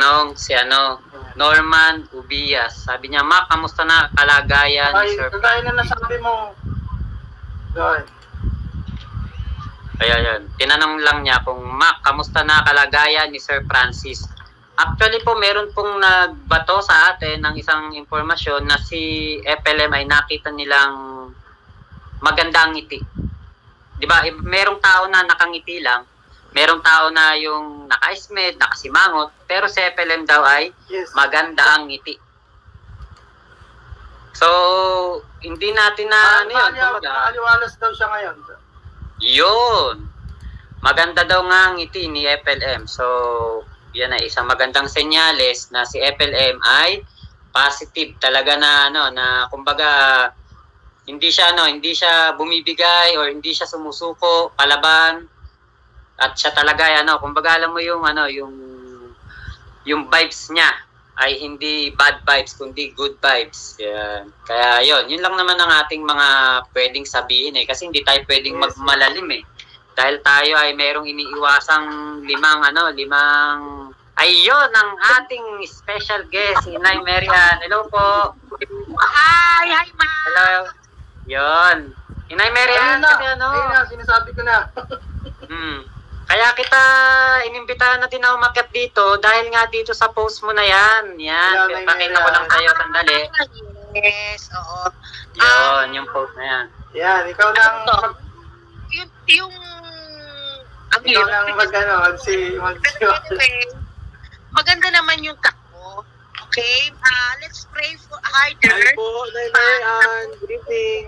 nung si Norman Ubias. Sabi niya, Mac, kamusta na kalagayan ni Sir kagaya na Francis? nasabi mo. Gawin. Kaya yun, tinanong lang niya kung, Mac, kamusta na kalagayan ni Sir Francis? Actually po, meron pong nagbato sa atin ng isang impormasyon na si FLM ay nakita nilang magandang ngiti. Di ba? Merong tao na nakangiti lang, merong tao na yung naka-ismed, nakasimangot, pero si FLM daw ay maganda ang ngiti. So, hindi natin na aliwalas daw siya ngayon. Yun. Maganda daw nga ang ngiti ni FLM. So, yan ay isang magandang senyales na si FLM ay positive talaga na na kumbaga hindi siya bumibigay or hindi siya sumusuko palaban. At siya talaga kumbaga alam mo yung yung vibes niya ay hindi bad vibes kundi good vibes. Yan. Kaya yun lang naman ang ating mga pwedeng sabihin kasi hindi tayo pwedeng magmalalim Dahil tayo ay merong iniiwasang limang ayun ang ating special guest, Inay Marian. Hello po. Hi, ma. Hello. Yun. Inay Marian, kasi sinasabi ko na. Kaya kita inimbitahan na din na umakyat dito dahil nga dito sa post mo na yan. Yan, pakita ko lang sa'yo sandali. Yes, oo. Yun, yung post na yan. Yan, ikaw lang ikaw lang maganda naman yung takbo. Okay? Let's pray for harder. Hi po, Naimayan. Good evening.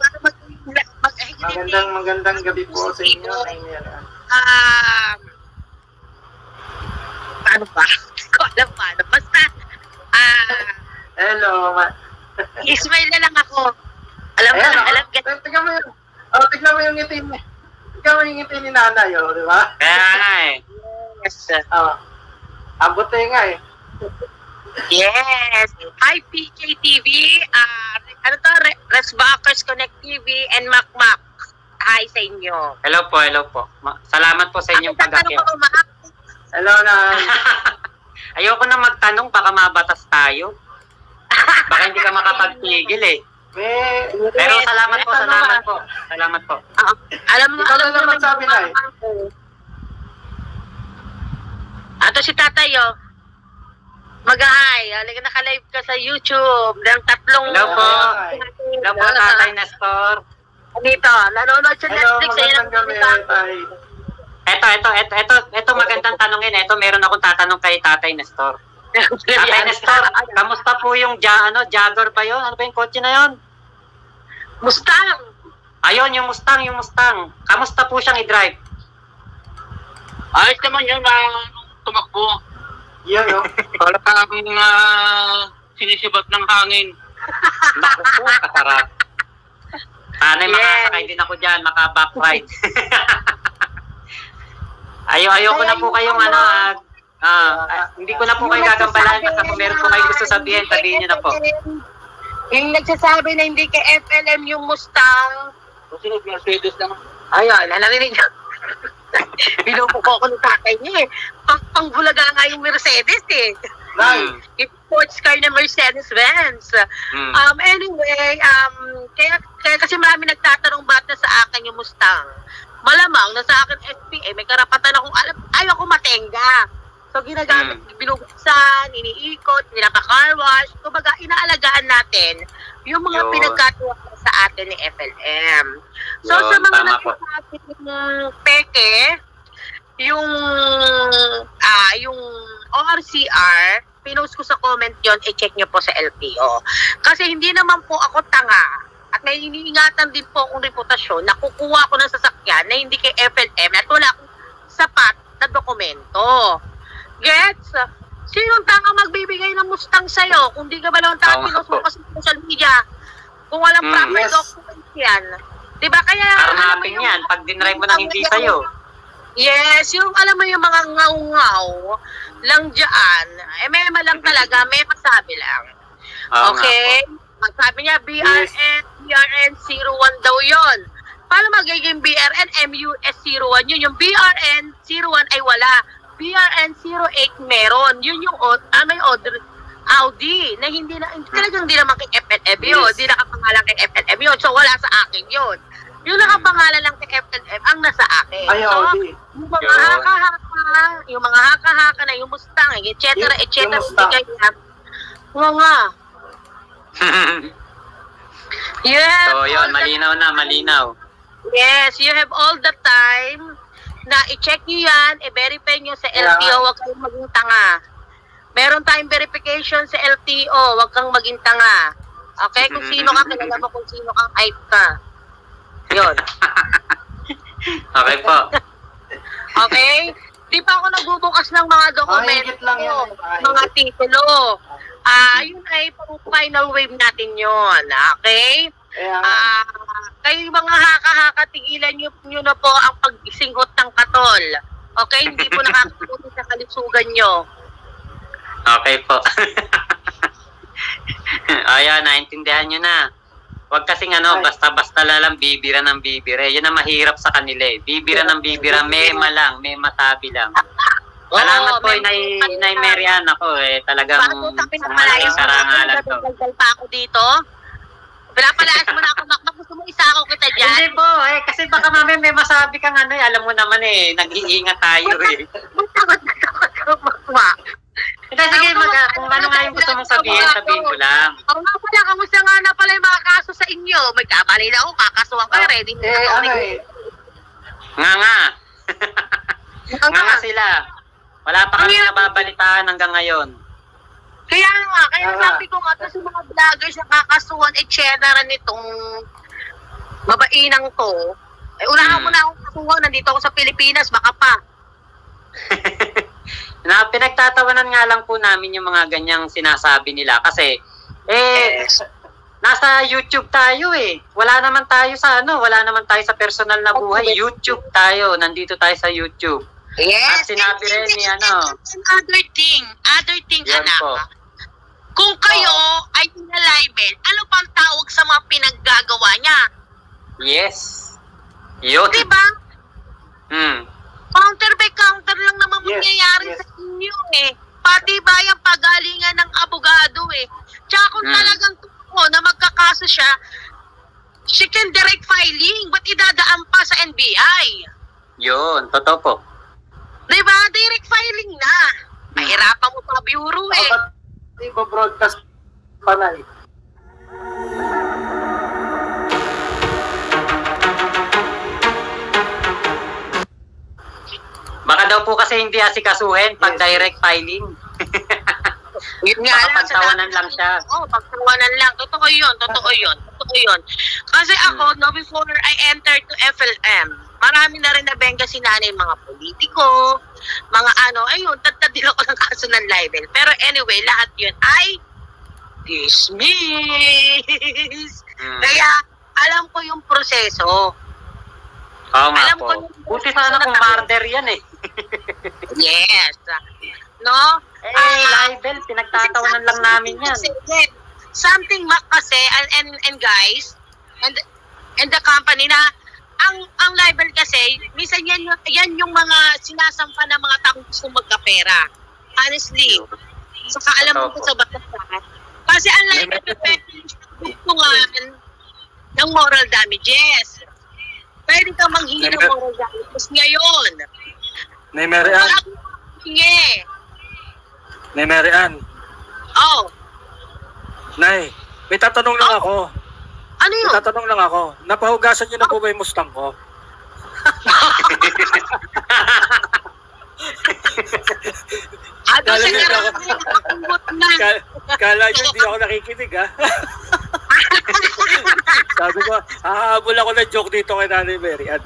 Magandang gabi po sa inyo, Naimayan. Paano ba? Hindi ko alam paano. Basta, hello, ismail na lang ako. Alam ka. Tignan mo yung ngiti niya. Tignan mo yung ngiti ni nanay, di ba? Kaya Yes. Abot nga Yes. Hi, PJ TV. Resbackers Connect TV and Macmac. Hi sa inyo. Hello po. Salamat po sa inyong pag-akyat. Hello na. Ayoko na magtanong, baka mabatas tayo. Baka hindi ka makapagpigil Pero salamat po. Alam mo naman sabi na Ato si tatay mag-hi. Halika naka-live ka sa YouTube ng tatlong... Hello po. Hello po, Tatay Nestor. Dito, nanonood sa Netflix. Magandang gabi, Tay. Ito magandang tanongin. Ito meron akong tatanong kay Tatay Nestor. Tatay Nestor, kamusta po yung Jaguar pa yun? Ano ba yung kotse na yun? Mustang. Ayun, yung Mustang. Kamusta po siyang i-drive? Ayos naman yun, tumakbo. Yan, Para kang sinisibat ng hangin. Naku po, kasarap. Sana'y makasakay din ako dyan, maka-backride. Ayoko na po kayong hindi ko na po kayo gagambalahan kasi kung meron po kayo gusto sabihin niyo na po. Yung nagsasabi na hindi kay FLM yung Mustang. Kasi Mercedes lang. Ayun, narinig niyo. Binubuko ko ng tatay niya Pangbulaga nga yung Mercedes Yung sports car na Mercedes-Benz. Anyway, kaya kasi marami nagtatanong ba't na sa akin yung Mustang. Malamang na sa akin FPA, may karapatan akong ayaw ko matenga. So ginagamit, binubuksan, iniikot, pinaka-car wash. Kumbaga, inaalagaan natin yung mga pinagkatuwa sa atin ni FLM. So sa mga nagsasabi ng peke, yung ORCR, pinost ko sa comment yon, i-check nyo po sa LTO. Kasi hindi naman po ako tanga at may iniingatan din po akong reputasyon na kukuha ko ng sasakyan na hindi kay FLM at wala akong sapat na dokumento. Gets? Sinong tanga magbibigay ng Mustang sa'yo? Kung di ka ba lang tanga pinost mo sa social media? Kung walang proper documents yan. Diba kaya... Karnapin yan, pag dinrive mo nang hindi sa'yo. Yes, yung alam mo yung mga ngaw-ngaw lang dyan, mema lang talaga, may masabi lang. Okay? Sabi niya, BRN 01 daw yon. Paano magiging BRN MUS 01 yun? Yung BRN 01 ay wala. BRN08 meron. Yun yung may Audi na talagang hindi naman kay FLM yun. Hindi nakapangalan kay FLM yun. So wala sa akin yun. Yung nakapangalan lang kay FLM ang nasa akin. Ay, So, Audi. yung mga haka-haka na yung Mustang, etc. etc. Yung Mustang. Nga. Yes. So, yun, malinaw. Yes, you have all the time na i-check nyo yan, i-verify nyo sa LTO, huwag kang maging tanga. Meron tayong verification sa LTO, huwag kang maging tanga. Okay? Kung sino ka, kilala mo kung sino kang hype ka. Yun. Okay po. Okay? Di pa ako nagbubukas ng mga dokumento, Higit lang yan. mga titulo. Yun ay final wave natin yun. Okay? Kayo mga haka-haka, tigilan nyo na po ang pagsinghot ng katol. Okay? Hindi po nakakabuti sa kalusugan nyo. Okay po. Ayan, naintindihan nyo na. Huwag kasing basta-basta lang bibira ng bibira. Yun ang mahirap sa kanila eh. Bibira ng bibira, mema lang, may matabi lang. Salamat po, Nay Marian ako eh. Talagang bago kami ng malayos, karangalan to. nagdagdag pa ako dito. Pinapalayas mo na ako, Makmak. Gusto mo isa ako kita dyan? Hindi po, kasi baka mamaya may masabi kang alam mo naman eh, nag-iingat tayo eh. Takot, Makmak. Hindi, sige, kung ano nga yung gusto mong sabihin mo lang. Oo nga pala, kamusta nga na pala yung mga kaso sa inyo? Magkabalay na ako, kakasuhan kayo, ready na ako. Nga. Nga sila. Wala pa kami nababalitaan hanggang ngayon. Kaya sabi ko nga, kasi mga vloggers na kakasuhan, etc. nitong babainang to, unahan mo na akong kasuhan, nandito ako sa Pilipinas, baka pa. Pinagtatawanan nga lang po namin yung mga ganyang sinasabi nila kasi nasa YouTube tayo eh. Wala naman tayo sa personal na buhay. YouTube tayo, nandito tayo sa YouTube. Yes. At sinabi rin ni Other thing, yun anak. po. Kung kayo ay pinalibel, ano pang tawag sa mga pinaggagawa niya? Yes. Yun. Diba? Counter by counter lang naman mangyayari sa inyo eh. Pati ba yung pagalingan ng abogado eh. Tsaka kung talagang totoo na magkakaso siya, she can direct filing. Ba't idadaan pa sa NBI? Yun, totoo po. Diba? Direct filing na. Mahirapan mo pa bureau eh. Iba-broadcast pa na eh. Baka daw po kasi hindi asikasuhin pag direct filing. Yun nga lang. Pagtawanan lang siya. Pagtawanan lang. Totoo yun. Kasi ako, before I entered to FLM, marami na rin nabenga si nanay mga politiko, mga ayun, tatadil ako ng kaso ng libel. Pero anyway, lahat yun ay dismiss. Kaya, alam ko yung proseso. Oo nga po. Buti sana kung murder yan eh. Yes. No? Libel, pinagtatawanan lang namin yan. Something kasi, and guys, and the company na, ang libel kasi, minsan yan yung mga sinasampa ng mga taong gusto magkapera. Honestly. Saka alam mo ko sa batas. Kasi ang libel gustuhan ng moral damages. Pwede ka manghingi ng moral damages ngayon. Nay Marian. Nay Marian. Oh. Nay, may tatanong lang ako. Ano yun? May tatanong lang ako. Napahugasan niyo na po ba yung Mustang ko? Kala niyo hindi ako nakikinig ha? Sabi ko, hahabol ako ng joke dito kay Nanay Marian.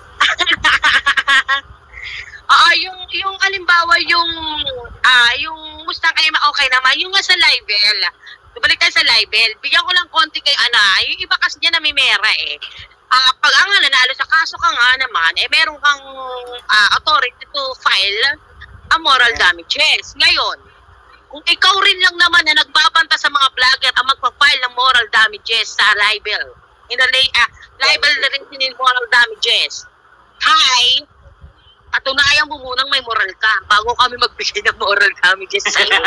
Yung halimbawa yung Mustang ay okay naman, yung nga sa libel. Balik tayo sa libel. Bigyan ko lang konti kay Ana. Yung iba kasi niya namimera eh. Pag nanalo sa kaso ka nga naman, meron kang authority to file a moral damages. Ngayon, kung ikaw rin lang naman na nagbabanta sa mga vlogger ang magpa-file ng moral damages sa libel, libel na rin in moral damages, hi, patunayan mo munang may moral ka bago kami magbigay ng moral damages sa'yo.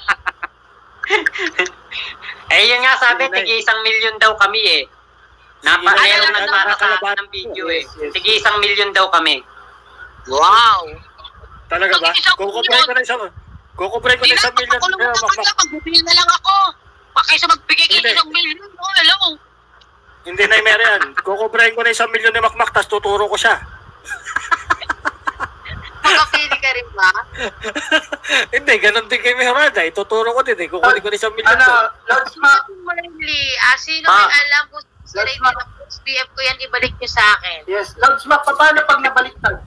Eh, yun nga sabi, tigi 1 million daw kami eh. Meron nagpara sa akin ng video eh. Tigi 1 million daw kami. Wow! Talaga ba? Kukumpray ko na isang... Kukumpray ko na 1 million. Pakulong mo sa kanya, magbibigay na lang ako. Pakaysa magbigay kayo ng 1 million. Oh, hello. Hindi na yung meron yan. Kukumpray ko na 1 million ni Makmak, tas tuturo ko siya. Makapili ka rin ba? Hindi, ganun din kay Merada. Ituturo ko din eh. Kukunin ko na 1 million to. Lods Mac. Sino may alam kung sila yung BF ko yan, ibalik niyo sa akin. Yes, Lods Mac, paano pag nabaliktad?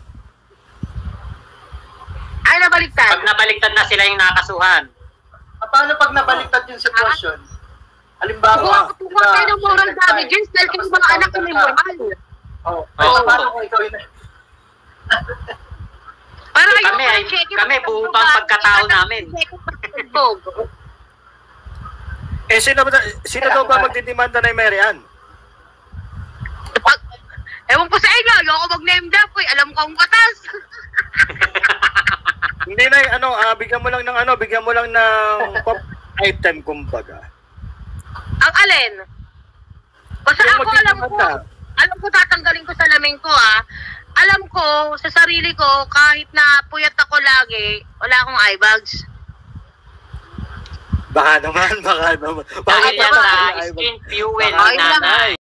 Ay, nabaliktad. Pag nabaliktad na sila yung nakasuhan. Paano pag nabaliktad yung sitwasyon? Halimbawa, Kung kayo ng moral damages, dahil kayo mga anak ko may moral. Paano kung ikaw yun? Para Kami, buo pa ang pagkatao namin. Eh, sino daw ba magdidemanda na yung Marian? Ewan ko sa inyo, ayoko mag-name drop ko. Alam ko ang batas. Hindi na, bigyan mo lang ng pop item, kumbaga. Ang alin? Basta ako alam ko tatanggalin ko sa lamin ko Alam ko sa sarili ko kahit na puyat ako lagi, wala akong eye bags. Baka naman. Dahil yan sa skin fuel, nanay.